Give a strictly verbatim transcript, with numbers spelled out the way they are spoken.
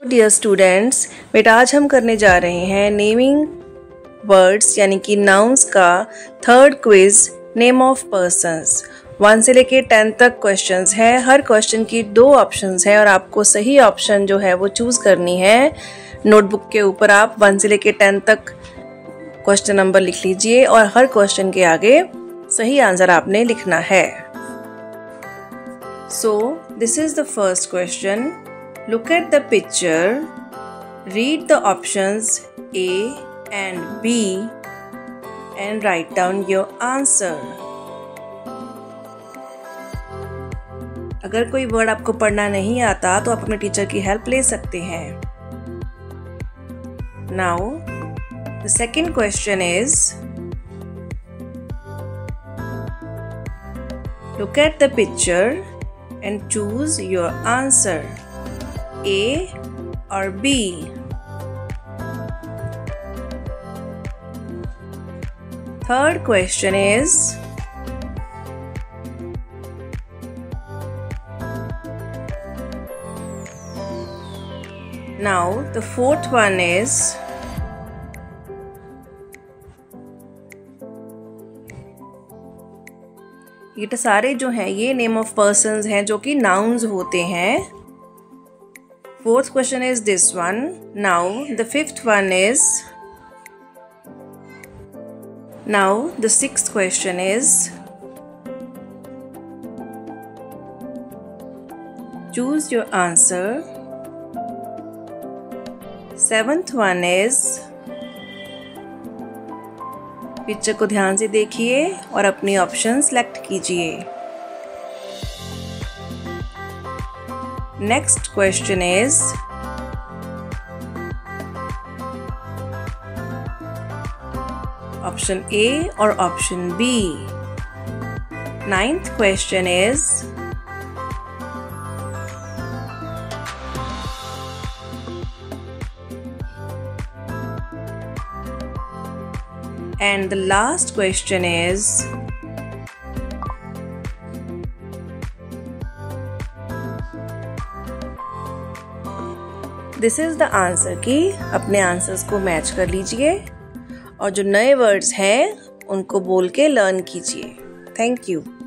Dear students, बेटा आज हम करने जा रहे हैं नेमिंग वर्ड्स यानी कि नाउन्स का third quiz name of persons. One से लेके टेन तक क्वेश्चंस है। हर क्वेश्चन की दो ऑप्शंस है और आपको सही ऑप्शन जो है वो चूज करनी है। नोटबुक के ऊपर आप वन से लेके टेन तक क्वेश्चन नंबर लिख लीजिए और हर क्वेश्चन के आगे सही आंसर आपने लिखना है। So this is the first question. Look at the picture, read the options A and B and write down your answer. अगर कोई वर्ड आपको पढ़ना नहीं आता तो आप अपने टीचर की हेल्प ले सकते हैं। Now, the second question is, look at the picture and choose your answer. A or B? Third question is, now the fourth one is, ये तो सारे जो हैं ये नेम ऑफ पर्सन्स हैं जो कि नाउन्स होते हैं। Fourth question is this one. Now the fifth one is, now the sixth question is, choose your answer. Seventh one is, picture को ध्यान से देखिए और अपनी ऑप्शन सेलेक्ट कीजिए। Next question is, option A or option B? Ninth question is, and the last question is, this is the answer की अपने answers को मैच कर लीजिए और जो नए वर्ड्स हैं उनको बोल के लर्न कीजिए। Thank you.